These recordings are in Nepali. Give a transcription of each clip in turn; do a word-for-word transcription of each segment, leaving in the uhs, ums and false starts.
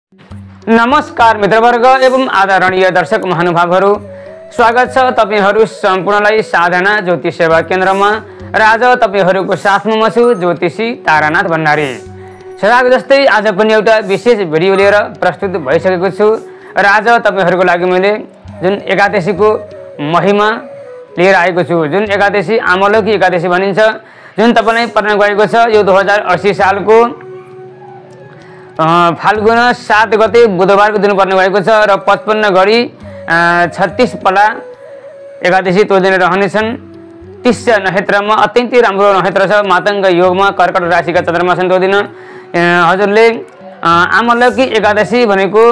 नमस्कार मित्रवर्ग एवं आदरणीय दर्शक महानुभावहरू, स्वागत छ तपाईहरू सम्पूर्णलाई साधना ज्योतिष सेवा केन्द्रमा र आज तपाईहरूको साथमा म छु ज्योतिषी तारानाथ भण्डारी। सदाको जस्तै आज पनि एउटा विशेष भिडियो लिएर प्रस्तुत भइसकेको छु र आज तपाईहरूको लागि मैले जुन एकादशीको महिमा लिएर आएको छु, जुन एकादशी आमलकी एकादशी भनिन्छ, जुन तपाईलाई पर्न गएको छ यो दुई हजार अस्सी सालको फाल्गुन सात गते बुधबारको दिन पर्ने भएको छ र पचपन्न घडी छत्तीस पला एकादशी त्यो दिन रहनेछन्। तीस नक्षत्रमा अत्यन्तै राम्रो नक्षत्र छ, मातङ्ग योगमा कर्कट राशिका चन्द्रमा छन् त्यो दिन। हजुरले आमलकी एकादशी भनेको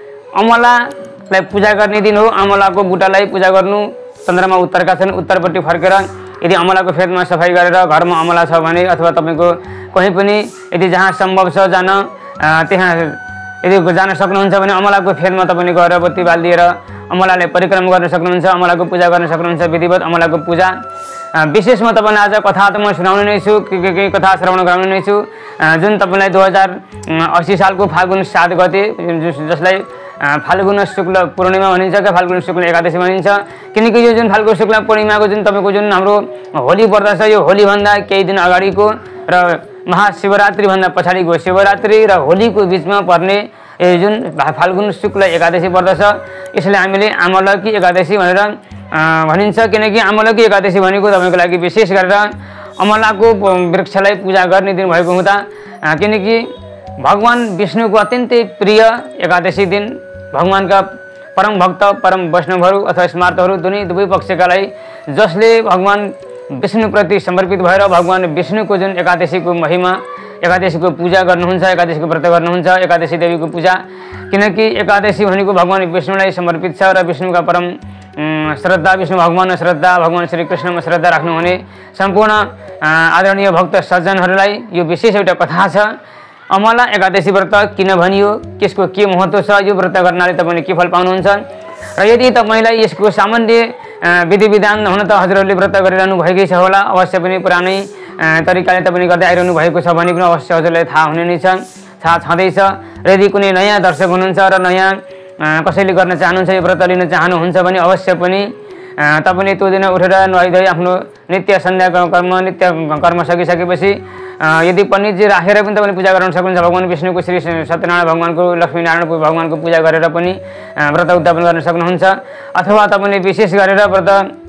अमलालाई पूजा गर्ने दिन हो। अमलाको बुटालाई पूजा गर्नु। चन्द्रमा उत्तरका छन्, उत्तरपट्टि फर्केर यदि अमलाको फेदमा सफाई गरेर घरमा अमला छ भने अथवा तपाईँको कहीँ पनि यदि जहाँ सम्भव छ जान त्यहाँ यदि जान सक्नुहुन्छ भने अमलाको फेदमा तपाईँले गएर बत्ती बालिदिएर अमलाले परिक्रमा गर्न सक्नुहुन्छ, अमलाको पूजा गर्न सक्नुहुन्छ। विधिवत अमलाको पूजा विशेष म तपाईँलाई आज कथा त म सुनाउने नै छु, के के के कथा श्रवण गराउने नै छु, जुन तपाईँलाई दुई हजार अस्सी सालको फाल्गुन सात गते जसलाई फाल्गुन शुक्ल पूर्णिमा भनिन्छ क्या, फाल्गुन शुक्ल एकादशी भनिन्छ। किनकि यो जुन फाल्गुन शुक्ल पूर्णिमाको जुन तपाईँको जुन हाम्रो होली पर्दछ, यो होलीभन्दा केही दिन अगाडिको र महाशिवरात्रिभन्दा पछाडिको शिवरात्रि र होलीको बिचमा पर्ने यो जुन फाल्गुन शुक्ल एकादशी पर्दछ, यसले हामीले आमलकी एकादशी भनेर भनिन्छ। किनकि आमलकी एकादशी भनेको तपाईँको लागि विशेष गरेर अमलाको वृक्षलाई पूजा गर्ने दिन भएको हुँदा, किनकि भगवान विष्णुको अत्यन्तै प्रिय एकादशी दिन भगवानका परम भक्त परम वैष्णवहरू अथवा स्मार्तहरू दुवै दुवै पक्षकालाई जसले भगवान विष्णुप्रति समर्पित भएर भगवान विष्णुको जुन एकादशीको महिमा एकादशीको पूजा गर्नुहुन्छ, एकादशीको व्रत गर्नुहुन्छ, एकादशी देवीको पूजा। किनकि एकादशी भनेको भगवान विष्णुलाई समर्पित छ र विष्णुका परम श्रद्धा, विष्णु भगवानमा श्रद्धा, भगवान श्री कृष्णमा श्रद्धा राख्नुहुने सम्पूर्ण आदरणीय भक्त सज्जनहरूलाई यो विशेष एउटा कथा छ। अमला एकादशी व्रत किन भनियो, त्यसको के महत्त्व छ, यो व्रत गर्नाले तपाईँले के फल पाउनुहुन्छ र यदि तपाईँलाई यसको सामान्य विधि विधान हुन त हजुरहरूले व्रत गरिरहनु भएकै छ होला, अवश्य पनि पुरानै तरिकाले तपाईँले गर्दै आइरहनु भएको छ भने पनि अवश्य हजुरलाई थाहा हुने नै छ, थाहा छँदैछ। र यदि कुनै नयाँ दर्शक हुनुहुन्छ र नयाँ कसैले गर्न चाहनुहुन्छ, यो व्रत लिन चाहनुहुन्छ भने अवश्य पनि तपाईँले त्यो दिन उठेर नुहाइधुवाई आफ्नो नित्य सन्ध्या कर्म नित्य कर्म सकिसकेपछि यदि पण्डितजी राखेर पनि तपाईँले पूजा गर्न सक्नुहुन्छ। भगवान विष्णुको श्री सत्यनारायण भगवानको लक्ष्मीनारायण भगवानको पूजा गरेर पनि व्रत उद्यापन गर्न सक्नुहुन्छ, अथवा तपाईँले विशेष गरेर व्रत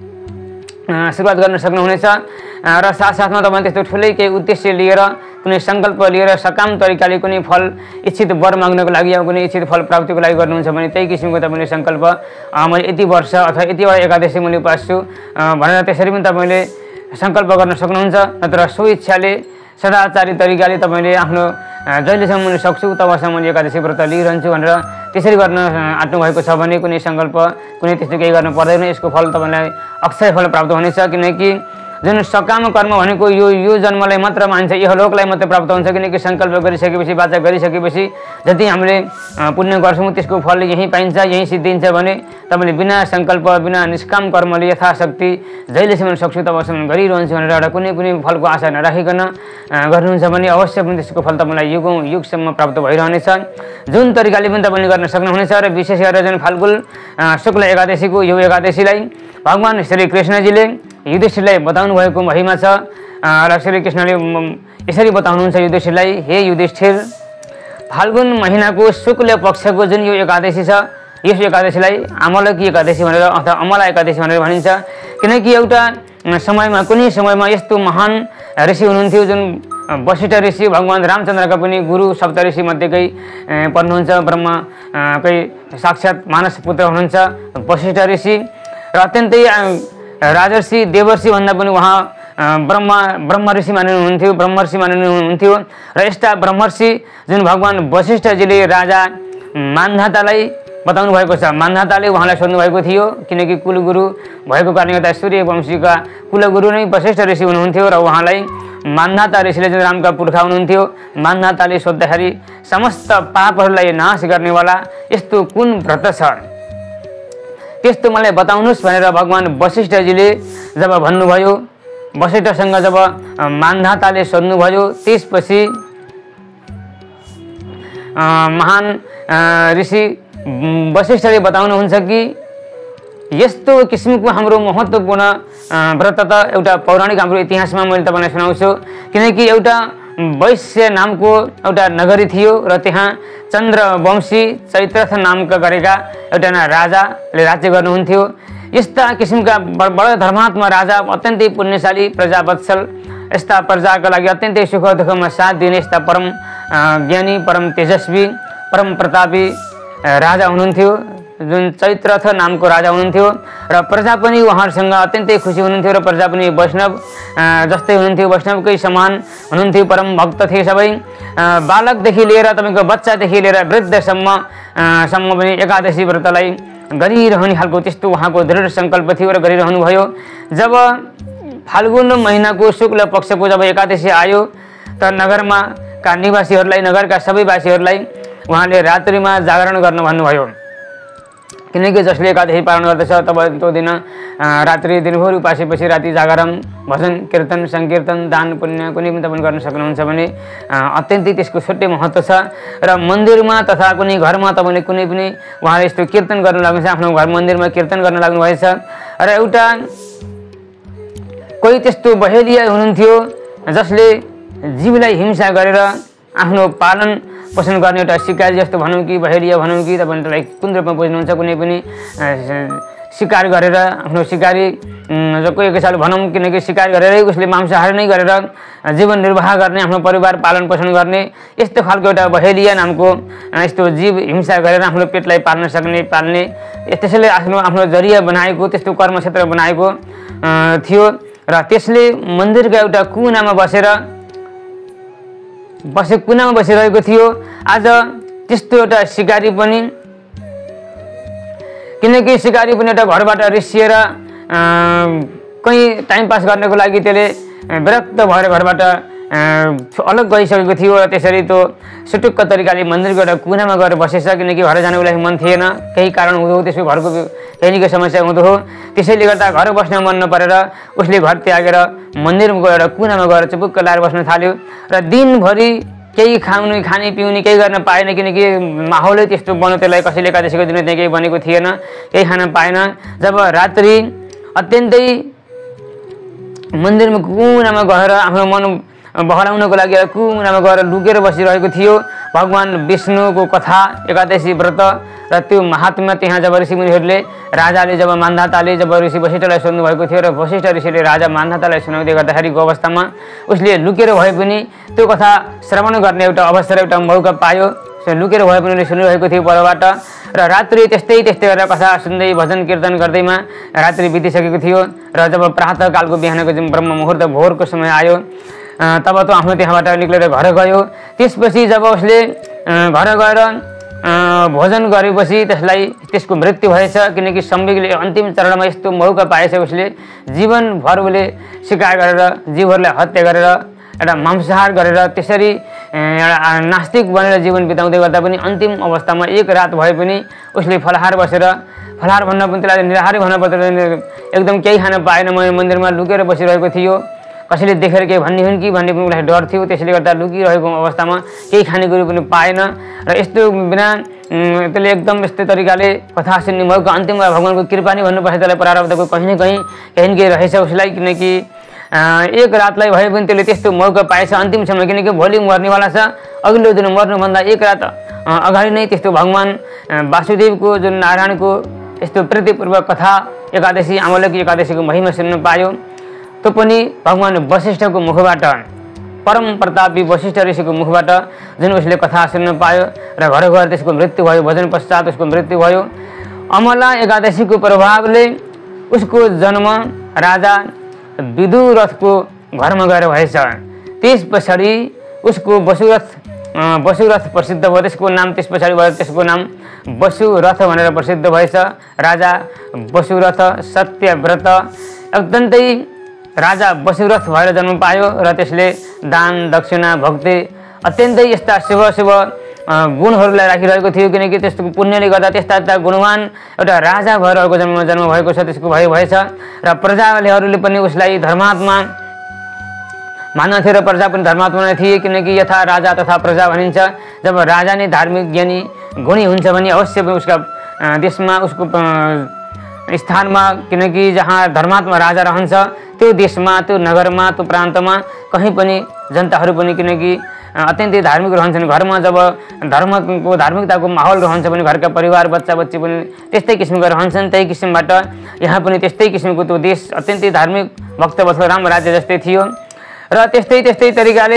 सुरुवात गर्न सक्नुहुनेछ। र साथसाथमा तपाईँ त्यस्तो ठुलै केही उद्देश्य लिएर कुनै सङ्कल्प लिएर सकाम तरिकाले कुनै फल इच्छित वर माग्नको लागि या कुनै इच्छित फल प्राप्तिको लागि गर्नुहुन्छ भने त्यही किसिमको तपाईँले सङ्कल्प मैले यति वर्ष अथवा यतिवटा एकादशी मैले उपास्छु भनेर त्यसरी पनि तपाईँले सङ्कल्प गर्न सक्नुहुन्छ। नत्र स्वेच्छाले सदाचारी तरिकाले तपाईँले आफ्नो जहिलेसम्म मैले सक्छु तबसम्म मैले एकादशी व्रत लिइरहन्छु भनेर त्यसरी गर्न आँट्नु भएको छ भने कुनै सङ्कल्प कुनै त्यस्तो केही गर्नु पर्दैन, यसको फल तपाईँलाई अक्षय फल प्राप्त हुनेछ। किनकि जुन सकाम कर्म भनेको यो यो जन्मलाई मात्र मान्छ, इहलोकलाई मात्र प्राप्त हुन्छ। किनकि सङ्कल्प गरिसकेपछि वाचा गरिसकेपछि जति हामीले पुण्य गर्छौँ त्यसको फल यहीँ पाइन्छ, यहीँ सिद्धिन्छ भने तपाईँले बिना सङ्कल्प बिना निष्काम कर्मले यथाशक्ति जहिलेसम्म सक्छु तबसम्म गरिरहन्छु भनेर एउटा कुनै पनि फलको आशा नराखिकन गर्नुहुन्छ भने अवश्य पनि त्यसको फल तपाईँलाई युगौँ युगसम्म प्राप्त भइरहनेछ। जुन तरिकाले पनि तपाईँले गर्न सक्नुहुनेछ र विशेष गरेर जुन फाल्गुन शुक्ल एकादशीको यो एकादशीलाई भगवान श्री कृष्णजीले युधिष्ठिरलाई बताउनु भएको महिमा छ र श्री कृष्णले यसरी बताउनुहुन्छ युधिष्ठिरलाई, हे युधिष्ठिर, फाल्गुन महिनाको शुक्ल पक्षको जुन यो एकादशी छ यस एकादशीलाई आमलकी एकादशी भनेर अथवा अमला एकादशी भनेर भनिन्छ। किनकि एउटा समयमा कुनै समयमा यस्तो महान ऋषि हुनुहुन्थ्यो जुन वशिष्ठ ऋषि भगवान रामचन्द्रका पनि गुरु सप्त ऋषि मध्येकै पर्नुहुन्छ, ब्रह्मकै साक्षात् मानस पुत्र हुनुहुन्छ वशिष्ठ ऋषि र अत्यन्तै राजर्षि देवर्षि भन्दा पनि उहाँ ब्रह्मा ब्रह्म ऋषि मानिनुहुन्थ्यो, ब्रह्मर्षि मानिनुहुन्थ्यो। र यस्ता ब्रह्मर्षि जुन भगवान वशिष्ठजीले राजा मान्धातालाई बताउनु भएको छ, मान्धाताले उहाँलाई सोध्नु भएको थियो। किनकि कुलगुरु भएको कारणले गर्दा सूर्यवंशीका कुलगुरु नै वशिष्ठ ऋषि हुनुहुन्थ्यो र उहाँलाई मान्धाता ऋषिले जुन रामका पुर्खा हुनुहुन्थ्यो, मान्धाताले सोद्धाखेरि समस्त पापहरूलाई नाश गर्नेवाला यस्तो कुन व्रत छ त्यस्तो मलाई बताउनुहोस् भनेर भगवान वशिष्ठजीले जब भन्नुभयो, वशिष्ठसँग जब मान्धाताले सोध्नुभयो, त्यसपछि महान ऋषि वशिष्ठले बताउनुहुन्छ कि यस्तो किसिमको हाम्रो महत्त्वपूर्ण व्रत त एउटा पौराणिक हाम्रो इतिहासमा मैले तपाईँलाई सुनाउँछु। किनकि एउटा वैश्य नामको एउटा नगरी थियो र त्यहाँ चन्द्रवंशी चैत्रथ नामका गरेका एउटा राजाले राज्य गर्नुहुन्थ्यो। यस्ता किसिमका बडा धर्मात्मा राजा, अत्यन्तै पुण्यशाली, प्रजावत्सल, यस्ता प्रजाका लागि अत्यन्तै सुख दुःखमा साथ दिने यस्ता परम ज्ञानी, परम तेजस्वी, परम प्रतापी राजा हुनुहुन्थ्यो, जुन चैत्रथ नामको राजा हुनुहुन्थ्यो। र प्रजा पनि उहाँहरूसँग अत्यन्तै खुसी हुनुहुन्थ्यो र प्रजा पनि वैष्णव जस्तै हुनुहुन्थ्यो, वैष्णवकै समान हुनुहुन्थ्यो, परम भक्त थिए सबै। बालकदेखि लिएर तपाईँको बच्चादेखि लिएर वृद्धसम्म सम्म पनि एकादशी व्रतलाई गरिरहने खालको त्यस्तो उहाँको दृढ सङ्कल्प थियो र गरिरहनु भयो। जब फाल्गुन महिनाको शुक्ल पक्षको जब एकादशी आयो त नगरमा का निवासीहरूलाई, नगरका सबै वासीहरूलाई उहाँले रात्रिमा जागरण गर्न भन्नुभयो। किनकि जसले एकादशी पालन गर्दछ तब त्यो दिन रात्रि दिनभरि उपासेपछि राति जागरण, भजन, कीर्तन, सङ्कीर्तन, दान, पुण्य कुनै पनि तपाईँ गर्न सक्नुहुन्छ भने अत्यन्तै त्यसको छुट्टै महत्त्व छ। र मन्दिरमा तथा कुनै घरमा तपाईँले कुनै पनि उहाँले यस्तो कीर्तन गर्न लाग्नुहुन्छ, आफ्नो घर मन्दिरमा कीर्तन गर्न लाग्नुभएछ। र एउटा कोही त्यस्तो बहेलिया हुनुहुन्थ्यो जसले जीवलाई हिंसा गरेर आफ्नो पालन पोषण गर्ने एउटा सिकारी जस्तो भनौँ कि बहेलिया भनौँ कि तपाईँले त्यसलाई कुन रूपमा बुझ्नुहुन्छ, कुनै पनि शिकार गरेर आफ्नो शिकारी कोही एकैसाल भनौँ, किनकि शिकार गरेरै उसले मांसाहार नै गरेर जीवन निर्वाह गर्ने, आफ्नो परिवार पालन पोषण गर्ने यस्तो खालको एउटा बहेलिया नामको यस्तो जीव हिंसा गरेर आफ्नो पेटलाई पाल्न सक्ने, पाल्ने त्यसैले आफ्नो आफ्नो जरिया बनाएको त्यस्तो कर्मक्षेत्र बनाएको थियो। र त्यसले मन्दिरका एउटा कुनामा बसेर बसे कुनामा बसिरहेको थियो। आज त्यस्तो एउटा शिकारी पनि, किनकि शिकारी पनि एउटा घरबाट रिसिएर कहीँ टाइम पास गर्नको लागि त्यसले विरक्त भएर घरबाट अलग गइसकेको थियो र त्यसरी त्यो सुटुक्क तरिकाले मन्दिरको एउटा कुनामा गएर बसेछ। किनकि घर जानको लागि मन थिएन, केही कारण हुँदो, त्यसको घरको केहीको समस्या हुँदो हो, त्यसैले गर्दा घर बस्न मन नपरेर उसले घर त्यागेर मन्दिरमा गएर एउटा कुनामा गएर चुपुक्क लाएर बस्न थाल्यो। र दिनभरि केही खानु खाने पिउने केही गर्न पाएन, किनकि माहौलै त्यस्तो बन्यो, त्यसलाई कसैले एकादशीको दिन त्यहाँ केही बनेको थिएन, केही खान पाएन। जब रात्रि अत्यन्तै मन्दिरमा कुनामा गएर आफ्नो मन बहलाउनको लागि कुनामा गएर लुकेर बसिरहेको थियो। भगवान विष्णुको कथा, एकादशी व्रत र त्यो महात्म्य त्यहाँ जब ऋषिमुनिहरूले, राजाले जब मान्धाताले जब ऋषि वशिष्ठलाई सोध्नु भएको थियो र वशिष्ठ ऋषिले राजा मान्धातालाई सुनाउँदै गर्दाखेरिको अवस्थामा उसले लुकेर भए पनि त्यो कथा श्रवण गर्ने एउटा अवसर, एउटा मौका पायो। लुकेर भए पनि उसले सुनिरहेको थियो परबाट। र रात्रि त्यस्तै त्यस्तै गरेर कथा सुन्दै भजन कीर्तन गर्दैमा रात्रि बितिसकेको थियो। र जब प्रातःकालको बिहानको जुन ब्रह्म मुहुर्त भोरको समय आयो तब त आफ्नो त्यहाँबाट निक्लेर घर गयो। त्यसपछि जब उसले घर गएर भोजन गरेपछि त्यसलाई त्यसको मृत्यु भएछ, किनकि सम्वेगले अन्तिम चरणमा यस्तो मौका पाएछ। उसले जीवनभर उसले शिकार गरेर जीवहरूलाई हत्या गरेर एउटा मांसाहार गरेर त्यसरी एउटा नास्तिक बनेर जीवन बिताउँदै गर्दा पनि अन्तिम अवस्थामा एक रात भए पनि उसले फलाहार बसेर, फलाहार भन्न पनि त्यसलाई निराहारी भन्न पर्दैन, एकदम केही खान पाएन, मन्दिरमा लुकेर बसिरहेको थियो। कसैले देखेर केही भन्ने हुन् कि भन्ने पनि उसलाई डर थियो, त्यसले गर्दा लुकिरहेको अवस्थामा केही खानेकुरो पनि पाएन। र यस्तो बिना त्यसले एकदम यस्तो तरिकाले कथा सुन्ने मौका, अन्तिममा भगवानको कृपा नै भन्नुपर्छ त्यसलाई, प्रारब्धको कहीँ न कहीँ केही न केही रहेछ उसलाई। किनकि एक रातलाई भए पनि त्यसले त्यस्तो मौका पाएछ अन्तिम समय, किनकि भोलि मर्नेवाला छ, अघिल्लो दिन मर्नुभन्दा एक रात अगाडि नै त्यस्तो भगवान वासुदेवको जुन नारायणको यस्तो प्रीतिपूर्वक कथा एकादशी, आमलकी एकादशीको महिमा सुन्न पायो। त्यो पनि भगवान वशिष्ठको मुखबाट, परम प्रतापी वशिष्ठ ऋषिको मुखबाट जुन उसले कथा सुन्न पायो र घर गएर त्यसको मृत्यु भयो। भजन पश्चात उसको मृत्यु भयो। अमला एकादशीको प्रभावले उसको जन्म राजा विदुरथको घरमा गएर भएछ। त्यस पछाडि उसको वसुरथ वसुरथ प्रसिद्ध भयो, त्यसको नाम त्यस पछाडि भयो, त्यसको नाम वसुरथ भनेर प्रसिद्ध भएछ। राजा वसुरथ सत्यव्रत अत्यन्तै राजा वसुरथ भएर जन्म पायो र त्यसले दान दक्षिणा भक्ति अत्यन्तै यस्ता शुभ शुभ गुणहरूलाई राखिरहेको थियो, किनकि त्यस्तो पुण्यले गर्दा त्यस्ता त्यस्ता गुणवान एउटा राजा भएर अर्को जन्ममा जन्म भएको छ, त्यसको भयो भएछ। र प्रजाहरूले पनि उसलाई धर्मात्मा मानव थिए र प्रजा पनि धर्मात्मा नै थिए, किनकि यथा राजा तथा प्रजा भनिन्छ। जब राजा नै धार्मिक ज्ञानी गुणी हुन्छ भने अवश्य पनि उसका देशमा उसको स्थानमा, किनकि जहाँ धर्मात्मा राजा रहन्छ त्यो देशमा, त्यो नगरमा, त्यो प्रान्तमा कहीँ पनि जनताहरू पनि किनकि अत्यन्तै धार्मिक रहन्छन्। घरमा जब धर्मको धार्मिकताको माहौल रहन्छ भने घरका परिवार बच्चा बच्ची पनि त्यस्तै किसिमका रहन्छन्। त्यही किसिमबाट यहाँ पनि त्यस्तै किसिमको त्यो देश अत्यन्तै धार्मिक भक्तवत्सल राम राज्य जस्तै थियो। र त्यस्तै त्यस्तै तरिकाले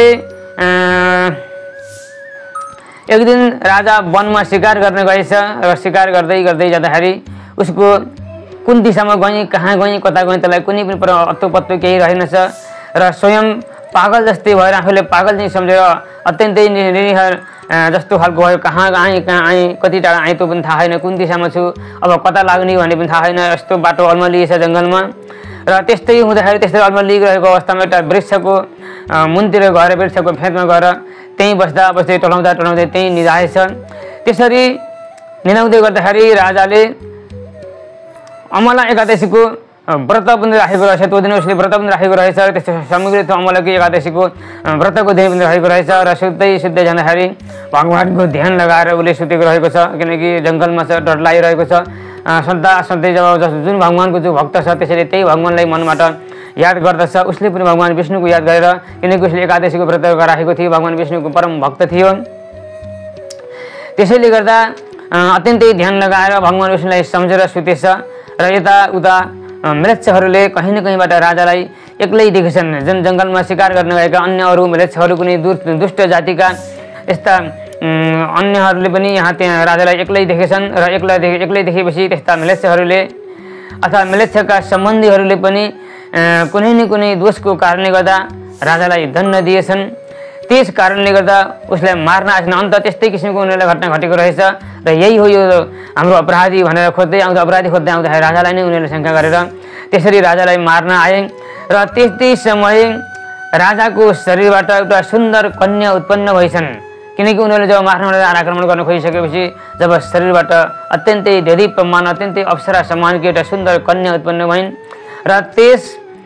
एक दिन राजा वनमा शिकार गर्न गएछ र शिकार गर्दै गर्दै जाँदाखेरि उसको कुन दिशामा गएँ, कहाँ गएँ, कता गएँ त्यसलाई कुनै पनि अत्तो पत्तो केही रहेनछ र स्वयं पागल जस्तै भएर आफूले पागल चाहिँ सम्झेर अत्यन्तै निरीह जस्तो खालको भयो। कहाँ आएँ, कहाँ आएँ, कति टाढा आएँ त्यो पनि थाहा छैन, कुन दिशामा छु, अब कता लाग्ने भन्ने पनि थाहा छैन। यस्तो बाटो अल्मलिएछ जङ्गलमा। र त्यस्तै हुँदाखेरि त्यस्तै अल्मलिरहेको अवस्थामा एउटा वृक्षको मुनतिर गएर वृक्षको फेदमा गएर त्यहीँ बस्दा बस्दै टलाउँदा टलाउँदै त्यहीँ निधाएछ। त्यसरी निधाउँदै गर्दाखेरि राजाले अमला एकादशीको व्रत पनि राखेको रहेछ। त्यो दिन उसले व्रत पनि राखेको रहेछ। त्यस्तो सामग्री त्यो अमलाको एकादशीको व्रतको दिन पनि राखेको रहेछ। र सुत्दै सुत्दै जाँदाखेरि भगवानको ध्यान लगाएर उसले सुतेको रहेको छ, किनकि जङ्गलमा छ, डर लागिरहेको छ। सदा सधैँ जब जुन भगवानको जो भक्त छ त्यसैले त्यही भगवानलाई मनबाट याद गर्दछ। उसले पनि भगवान विष्णुको याद गरेर, किनकि उसले एकादशीको व्रत राखेको थियो, भगवान विष्णुको परम भक्त थियो। त्यसैले गर्दा अत्यन्तै ध्यान लगाएर भगवान विष्णुलाई सम्झेर सुतेछ। र यताउता म्लेच्छहरूले कहीँ न कहीँबाट राजालाई एक्लै देखेछन्। जुन जङ्गलमा शिकार गर्न गएका अन्य अरू म्लेच्छहरू कुनै दुष्ट जातिका यस्ता अन्यहरूले पनि यहाँ त्यहाँ राजालाई एक्लै देखेछन्। र एक्लै देखे एक्लै देखेपछि त्यस्ता म्लेच्छहरूले अथवा म्लेच्छका सम्बन्धीहरूले पनि कुनै न कुनै दोषको कारणले गर्दा राजालाई दण्ड दिएछन्। त्यस कारणले गर्दा उसलाई मार्न आएछन्। अन्त त्यस्तै किसिमको उनीहरूलाई घटना घटेको रहेछ। र यही हो यो हाम्रो अपराधी भनेर खोज्दै आउँदा अपराधी खोज्दै आउँदाखेरि राजालाई नै उनीहरूले शङ्का गरेर त्यसरी राजालाई मार्न आए। र त्यस्तै समय राजाको शरीरबाट एउटा सुन्दर कन्या उत्पन्न भइछन्, किनकि उनीहरूले जब मार्न आक्रमण गर्न खोजिसकेपछि जब शरीरबाट अत्यन्तै देदीप्यमान अत्यन्तै अप्सरा समानको एउटा सुन्दर कन्या उत्पन्न भइन्। र त्यस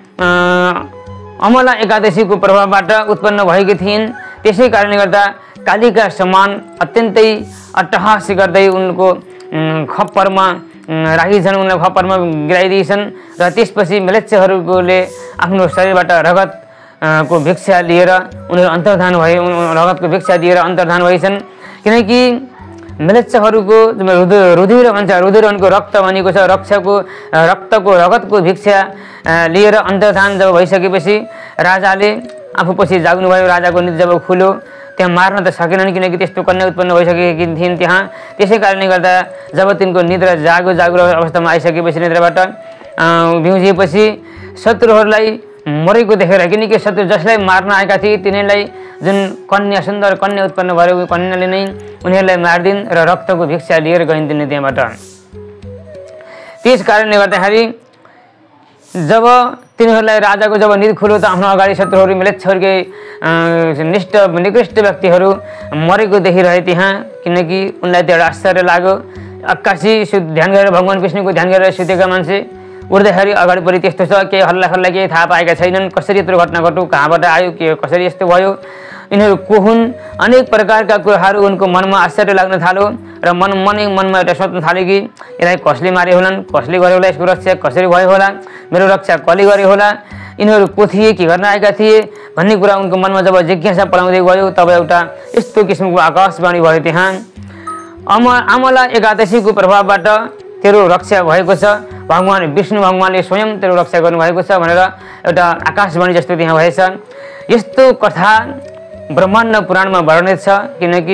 अमला एकादशीको प्रभावबाट उत्पन्न भएकी थिइन्। त्यसै कारणले गर्दा कालीका समान अत्यन्तै अट्टहास गर्दै उनको खप्परमा राखिछन्, उनलाई खप्परमा गिराइदिएछन्। र त्यसपछि म्लेच्छहरूले आफ्नो शरीरबाट रगत को भिक्षा लिएर उनीहरू अन्तर्धान भए, रगतको भिक्षा दिएर अन्तर्धान भएछन्। किनकि म्लेच्छहरूको रुधिर भन्छ, रुधिर उनको रक्त भनेको छ। रक्षको रक्तको रगतको भिक्षा लिएर अन्तर्धान जब भइसकेपछि राजाले आफू पछि जाग्नुभयो। राजाको निद जब खुल्यो त्यहाँ मार्न त सकेनन्, किनकि त्यस्तो कन्या उत्पन्न भइसकेकी थिइन् त्यहाँ। त्यसै कारणले गर्दा जब तिनको निद्रा जागो जागो अवस्थामा आइसकेपछि निद्राबाट बिउजिएपछि शत्रुहरूलाई मरेको देखेर, किनकि शत्रु जसलाई मार्न आएका थिए तिनीहरूलाई जुन कन्या सुन्दर कन्या उत्पन्न भयो कन्याले नै उनीहरूलाई मारिदिन् र रक्तको भिक्षा लिएर गइन्थिन् त्यहाँबाट। त्यस कारणले गर्दाखेरि जब तिनीहरूलाई राजाको जब निद खुल्यो त आफ्नो अगाडि शत्रुहरू म्लेच्छहरूकै निष्ठ निकृष्ट व्यक्तिहरू मरेको देखिरहे त्यहाँ, किनकि उनलाई त्यो एउटा आश्चर्य लाग्यो। एक्कासी ध्यान गरेर भगवान विष्णुको ध्यान गरेर सुतेका मान्छे उठ्दाखेरि अगाडि परि त्यस्तो छ, केही हल्ला खल्ला केही थाहा पाएका छैनन्। कसरी यत्रो घटना घट्यो, कहाँबाट आयो, के कसरी यस्तो भयो, यिनीहरू को हुन्, अनेक प्रकारका कुराहरू उनको मनमा आश्चर्य लाग्न थाल्यो। र मन मनै मनमा एउटा सोच्न थाल्यो कि यसलाई कसले मारे होलान्, कसले गर्यो होला, यसको रक्षा कसरी भयो होला, मेरो रक्षा कसले गर्यो होला, यिनीहरू को थिए, के गर्न आएका थिए भन्ने कुरा उनको मनमा जब जिज्ञासा पलाउँदै गयो तब एउटा यस्तो किसिमको आकाशवाणी भयो त्यहाँ, अम अमला एकादशीको प्रभावबाट तेरो रक्षा भएको छ, भगवान विष्णु भगवानले स्वयं तेरो रक्षा गर्नुभएको छ भनेर एउटा आकाशवाणी जस्तो त्यहाँ भएछ। यस्तो कथा ब्रह्माण्ड पुराणमा वर्णित छ। किनकि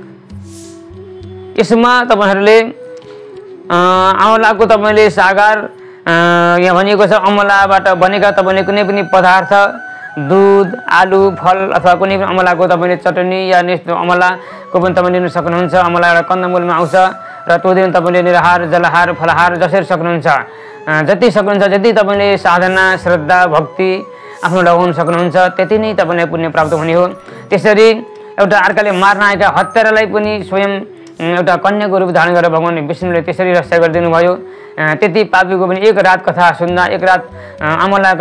यसमा तपाईँहरूले अमलाको तपाईँले सागर यहाँ भनिएको छ, अमलाबाट बनेका तपाईँले कुनै पनि पदार्थ दुध आलु फल अथवा कुनै पनि अमलाको तपाईँले चटनी या यस्तो अमलाको पनि तपाईँ लिन सक्नुहुन्छ। अमला एउटा कन्दमूलमा आउँछ र त्यो दिन तपाईँले निराहार जलहार फलहार जसरी सक्नुहुन्छ, जति सक्नुहुन्छ, जति तपाईँले साधना श्रद्धा भक्ति आफ्नो लगाउन सक्नुहुन्छ त्यति नै तपाईँलाई पुण्य प्राप्त हुने हो। त्यसरी एउटा अर्काले मार्न आएका हत्यारालाई पनि स्वयं एउटा कन्याको रूप धारण गरेर भगवान विष्णुले त्यसरी रक्षा गरिदिनु भयो। त्यति पापीको पनि एक रात कथा सुन्दा, एक रात अमलाका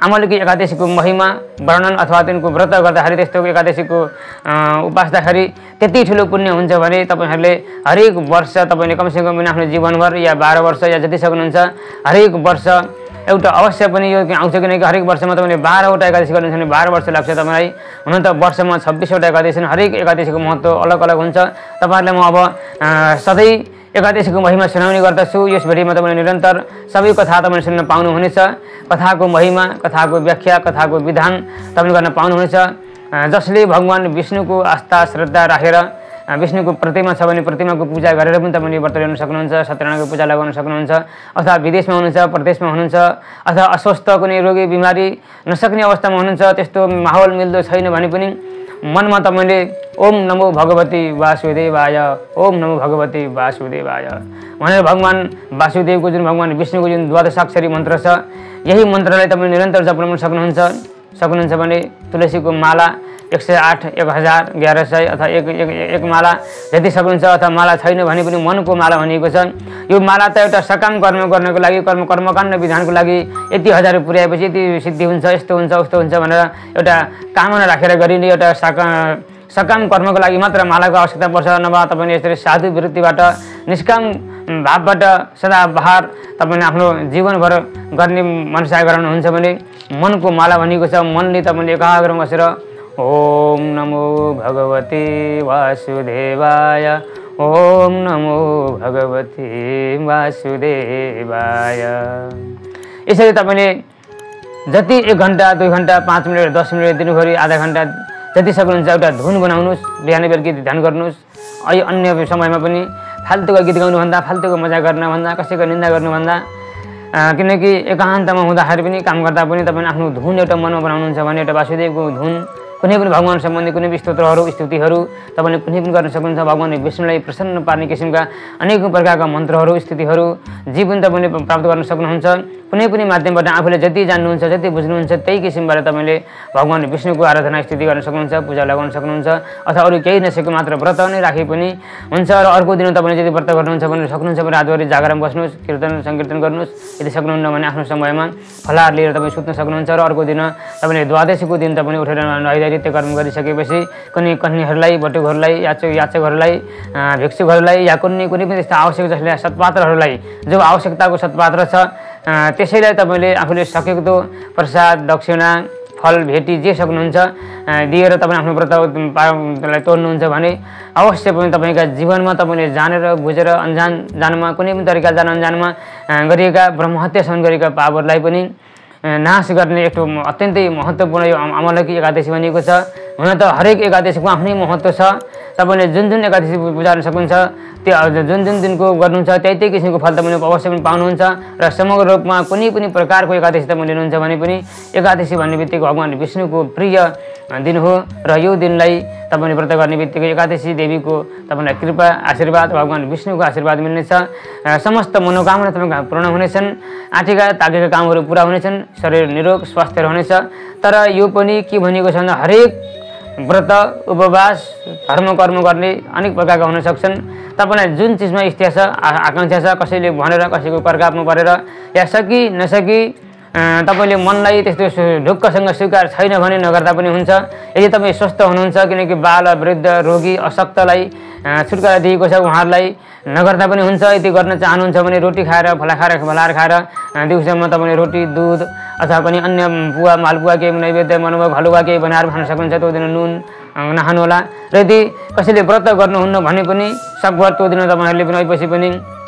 आमलकी एकादशीको महिमा वर्णन अथवा तिनको व्रत गर्दाखेरि त्यस्तो एकादशीको उपास्दाखेरि त्यति ठुलो पुण्य हुन्छ भने तपाईहरूले हरेक वर्ष तपाईँले कमसेकम पनि आफ्नो जीवनभर या बाह्र वर्ष या जति सक्नुहुन्छ हरेक वर्ष एउटा अवश्य पनि यो आउँछ किनकि हरेक वर्षमा तपाईँले बाह्रवटा एकादशी गर्नुहुन्छ भने बाह्र वर्ष लाग्छ तपाईँलाई। हुन त वर्षमा छब्बिसवटा एकादशी छन्, हरेक एकादशीको महत्त्व अलग अलग हुन्छ। तपाईँहरूलाई म अब सधैँ एकादशीको महिमा सुनाउने गर्दछु। यस भिडियोमा तपाईँले निरन्तर सबै कथा तपाईँले सुन्न पाउनुहुनेछ। कथाको महिमा, कथाको व्याख्या, कथाको विधान तपाईँले गर्न पाउनुहुनेछ। जसले भगवान विष्णुको आस्था श्रद्धा राखेर विष्णुको प्रतिमा छ भने प्रतिमाको पूजा गरेर पनि तपाईँले व्रत लिन सक्नुहुन्छ, सत्यनारायणको पूजा लगाउन सक्नुहुन्छ। अथवा विदेशमा हुनुहुन्छ, प्रदेशमा हुनुहुन्छ, अथवा अस्वस्थ कुनै रोगी बिमारी नसक्ने अवस्थामा हुनुहुन्छ, त्यस्तो माहौल मिल्दो छैन भने पनि मनमा तपाईँले ओम नमो भगवती वासुदेवाय, ओम नमो भगवती वासुदेवाय भनेर भगवान वासुदेवको जुन भगवान विष्णुको जुन द्वादशाक्षरी मन्त्र छ यही मन्त्रलाई तपाईँले निरन्तर जप्न सक्नुहुन्छ सक्नुहुन्छ भने तुलसीको माला एक सय आठ, एक हजार, एघार सय अथवा एक एक एक माला जति सक्नुहुन्छ, अथवा माला छैन भने पनि मनको माला भनिएको छ। यो माला त एउटा सकाम कर्म गर्नको लागि, कर्म कर्मकाण्ड विधानको लागि यति हजार पुर्याएपछि यति सिद्धि हुन्छ, यस्तो हुन्छ उस्तो हुन्छ भनेर एउटा कामना राखेर गरिने एउटा सका सकाम कर्मको लागि मात्र मालाको आवश्यकता पर्छ। नभए तपाईँले यसरी साधु वृत्तिबाट निष्काम भावबाट सदाबहार तपाईँले आफ्नो जीवनभर गर्ने मनसा गराउनुहुन्छ भने मनको माला भनिएको छ। मनले तपाईँले एकाग्र बसेर ओम नमो भगवते वासुदेवाय, ओम नमो भगवते वासुदेवाय यसरी तपाईँले जति एक घन्टा दुई घन्टा पाँच मिनट दस मिनट दिनभरि आधा घन्टा जति सक्नुहुन्छ एउटा धुन बनाउनुहोस्, बिहान बेलुकी ध्यान गर्नुहोस्। अहिले अन्य समयमा पनि फाल्तुको गीत गाउनुभन्दा, फाल्तुको मजा गर्नुभन्दा, कसैको निन्दा गर्नुभन्दा, किनकि एकान्तमा हुँदाखेरि पनि काम गर्दा पनि तपाईँले आफ्नो धुन एउटा मनमा बनाउनुहुन्छ भने एउटा वासुदेवको धुन कुनै पनि भगवान सम्बन्धी कुनै पनि स्तोत्रहरू स्तुतिहरू तपाईँले कुनै पनि गर्न सक्नुहुन्छ। भगवान विष्णुलाई प्रसन्न पार्ने किसिमका अनेकौँ प्रकारका मन्त्रहरू स्तुतिहरू जीवन तपाईँले प्राप्त गर्न सक्नुहुन्छ। कुनै पनि माध्यमबाट आफूले जति जान्नुहुन्छ जति बुझ्नुहुन्छ त्यही किसिमबाट तपाईँले भगवान विष्णुको आराधना स्तुति गर्न सक्नुहुन्छ, पूजा लगाउन सक्नुहुन्छ। अथवा अरू केही नसकेको मात्र व्रत नै राखे पनि हुन्छ। र अर्को दिन तपाईँले यदि व्रत गर्नुहुन्छ भने सक्नुहुन्छ भने रातभरि जागरमा बस्नुहोस्, कीर्तन सङ्कीर्तन गर्नुहोस्। यदि सक्नुहुन्न भने आफ्नो समयमा फलाहार लिएर तपाईँ सुत्न सक्नुहुन्छ। र अर्को दिन तपाईँले द्वादशीको दिन तपाईँले उठेर नैत्य कर्म गरिसकेपछि कुनै कन्याहरूलाई, बटुकहरूलाई, याचक याचकहरूलाई, भिक्षुकहरूलाई या कुनै कुनै पनि त्यस्ता आवश्यक जसले सत्पात्रहरूलाई जो आवश्यकताको सत्पात्र छ त्यसैलाई तपाईँले आफूले सकेको प्रसाद दक्षिणा फल भेटी जे सक्नुहुन्छ दिएर तपाईँ आफ्नो व्रतलाई तोड्नुहुन्छ भने अवश्य पनि तपाईँका जीवनमा तपाईँले जानेर बुझेर अन्जान जानमा कुनै पनि तरिका जान अन्जानमा गरिएका ब्रह्महत्यासम्म गरेका पापहरूलाई पनि नाश गर्ने एक अत्यन्तै महत्त्वपूर्ण यो अमलकी एकादशी भनिएको छ। हुन त हरेक एकादशीको आफ्नै महत्त्व छ। तपाईँले जुन जुन एकादशी पूजा गर्न सक्नुहुन्छ त्यो जुन जुन दिनको गर्नुहुन्छ त्यही त्यही किसिमको फल तपाईँले अवश्य पनि पाउनुहुन्छ। र समग्र रूपमा कुनै पनि प्रकारको एकादशी तपाईँ लिनुहुन्छ भने पनि एकादशी भन्ने बित्तिकै भगवान विष्णुको प्रिय दिन हो। र यो दिनलाई तपाईँले व्रत गर्ने बित्तिकै एकादशी देवीको तपाईँलाई कृपा आशीर्वाद भगवान विष्णुको आशीर्वाद मिल्नेछ। समस्त मनोकामना तपाईँका पूर्ण हुनेछन्, आँटेका ताकेका कामहरू पुरा हुनेछन्, शरीर निरोग स्वास्थ्य रहनेछ। तर यो पनि के भनिएको छ भन्दा हरेक व्रत उपवास धर्म कर्म गर्ने अनेक प्रकारका हुन सक्छन्। तपाईँलाई जुन चिजमा इच्छा छ आकाङ्क्षा छ कसैले भनेर कसैको कर्कापमा परेर या सकि नसकी तपाईँले मनलाई त्यस्तो ढुक्कसँग स्वीकार छैन भने नगर्दा पनि हुन्छ। यदि तपाईँ स्वस्थ हुनुहुन्छ किनकि बाल वृद्ध रोगी अशक्तलाई छुटकारा दिएको छ उहाँहरूलाई नगर्दा पनि हुन्छ। यदि गर्न चाहनुहुन्छ भने रोटी खाएर फला खाएर फलाएर खाएर दिउँसोमा तपाईँले रोटी दुध अथवा पनि अन्य पुवा मालपुवा केही नैवेद्य मनुवा हलुवा केही बनाएर खान सक्नुहुन्छ। त्यो दिन नुन नखानुहोला। र यदि कसैले व्रत गर्नुहुन्न भने पनि सकभर त्यो दिन तपाईँहरूले पनि अहिपछि पनि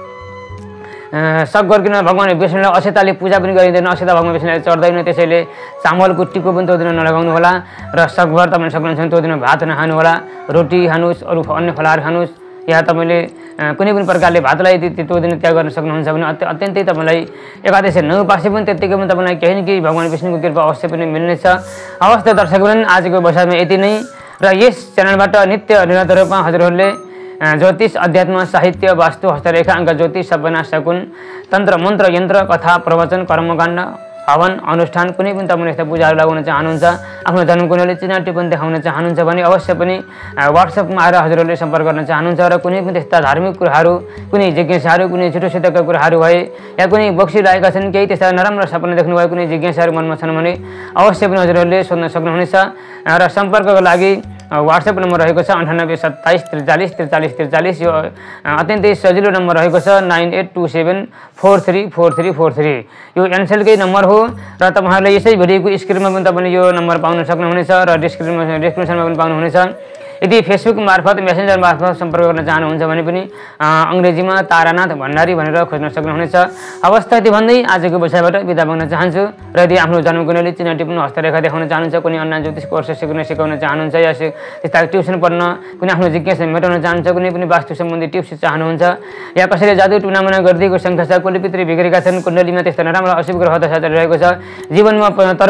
सब गरिकन भगवान विष्णुलाई अक्षताले पूजा पनि गरिँदैन, अक्षता भगवान विष्णुलाई चढ्दैन। त्यसैले चामलको टिको पनि त्यो दिन नलगाउनु होला। र सकभर तपाईँले सक्नुहुन्छ त्यो दिन भात नखानु होला, रोटी खानुहोस्, अरू अन्य फलाहार खानुहोस्। या तपाईँले कुनै पनि प्रकारले भातलाई यदि त्यो दिन त्याग गर्न सक्नुहुन्छ भने अत्य अत्यन्तै तपाईँलाई एकादशी नउपासे पनि त्यत्तिकै पनि तपाईँलाई केही न केही भगवान विष्णुको कृपा अवश्य पनि मिल्नेछ। अवश्य दर्शकवृन्द आजको बसाइमा यति नै। र यस च्यानलबाट नित्य निरन्तर रूपमा हजुरहरूले ज्योतिष अध्यात्म साहित्य वास्तु हस्तरेखा अङ्क ज्योतिष सपना शकुन तन्त्र मन्त्र यन्त्र कथा प्रवचन कर्मकाण्ड हवन अनुष्ठान कुनै पनि तपाईँले यस्ता पूजाहरू लगाउन चाहनुहुन्छ, आफ्नो जन्मकुण्डली चिना टिप्पणी देखाउन चाहनुहुन्छ भने अवश्य पनि व्हाट्सएपमा आएर हजुरहरूले सम्पर्क गर्न चाहनुहुन्छ र कुनै पनि त्यस्ता धार्मिक कुराहरू, कुनै जिज्ञासाहरू, कुनै झुटो सिद्धका कुराहरू भए या कुनै बक्सिरहेका छन्, केही त्यस्ता नराम्रो सपना देख्नुभयो, कुनै जिज्ञासाहरू मनमा छन् भने अवश्य पनि हजुरहरूले सोध्न सक्नुहुनेछ र सम्पर्कको लागि व्हाट्सएप नम्बर रहेको छ अन्ठानब्बे सत्ताइस त्रिचालिस त्रिचालिस त्रिचालिस। यो अत्यन्तै सजिलो नम्बर रहेको छ nine eight two seven four three four three four three. यो एनसेलकै नम्बर हो र तपाईँहरूले यसै भिडियोको स्क्रिनमा पनि तपाईँले यो नम्बर पाउन सक्नुहुनेछ र डिस्क्रिप्सनमा डिस्क्रिप्सनमा पनि पाउनुहुनेछ। यदि फेसबुक मार्फत मेसेन्जर मार्फत सम्पर्क गर्न चाहनुहुन्छ भने पनि अङ्ग्रेजीमा तारानाथ भण्डारी भनेर खोज्न सक्नुहुनेछ। हवस् त यति भन्दै आजको विषयबाट बिदा माग्न चाहन्छु र यदि आफ्नो जन्मकुण्डली चिन्ह टिप्नु हस्तरेखा देखाउन चाहनुहुन्छ, कुनै अनलाइन ज्योतिष कोर्स सिक्न सिकाउन चाहनुहुन्छ या त्यस्ता ट्युसन पढ्न कुनै आफ्नो जिज्ञासा मेटाउन चाहनुहुन्छ, कुनै पनि वास्तु सम्बन्धी टिप्स चाहनुहुन्छ या कसैले जादु टुनामुना गरिदिएको शङ्का छ, कुलपित्री बिग्रेका छन्, कुण्डलीमा त्यस्ता नराम्रो अशुभ ग्रह दशा चलिरहेको छ, जीवनमा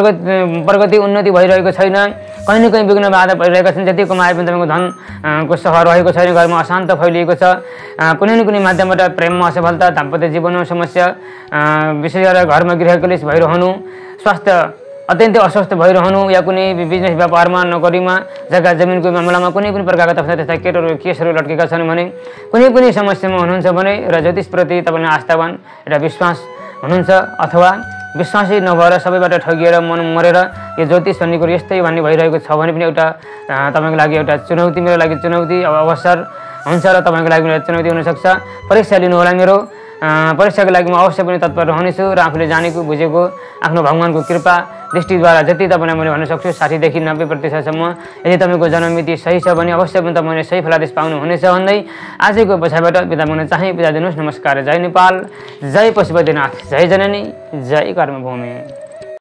प्रगति उन्नति भइरहेको छैन, कहीँ न कहीँ विघ्न बाधा परिरहेका छन्, जति कमाए पनि तपाईँको धनको सहर रहेको छैन, घरमा अशान्त फैलिएको छ, कुनै न कुनै माध्यमबाट प्रेममा असफलता, दाम्पत्य जीवनमा समस्या, विशेष गरेर घरमा गृह क्लेश भइरहनु, स्वास्थ्य अत्यन्तै अस्वस्थ भइरहनु या कुनै बिजनेस व्यापारमा नोकरीमा जग्गा जमिनको मामलामा कुनै पनि प्रकारका त्यस्ता त्यस्ता केटहरू केसहरू लट्केका छन् भने कुनै पनि समस्यामा हुनुहुन्छ भने र ज्योतिषप्रति तपाईँले आस्थावान एउटा विश्वास हुनुहुन्छ अथवा विश्वासै नभएर सबैबाट ठगिएर मन मरेर यो ज्योतिष भन्ने कुरो यस्तै भन्ने भइरहेको छ भने पनि एउटा तपाईँको लागि एउटा चुनौती, मेरो लागि चुनौती अवसर हुन्छ र तपाईँको लागि एउटा चुनौती हुनसक्छ। परीक्षा लिनुहोला मेरो परीक्षाको लागि म अवश्य पनि तत्पर रहनेछु र आफूले जानेको बुझेको आफ्नो भगवानको कृपा दृष्टिद्वारा जति तपाईँलाई मैले भन्न सक्छु साठीदेखि नब्बे प्रतिशतसम्म यदि तपाईँको जन्ममिति सही छ भने अवश्य पनि तपाईँले सही फलादेश पाउनुहुनेछ भन्दै आजको विषयबाट बिदा माग्न चाहे बिदा दिनुहोस्। नमस्कार। जय नेपाल, जय पशुपतिनाथ, जय जननी, जय कर्मभूमि।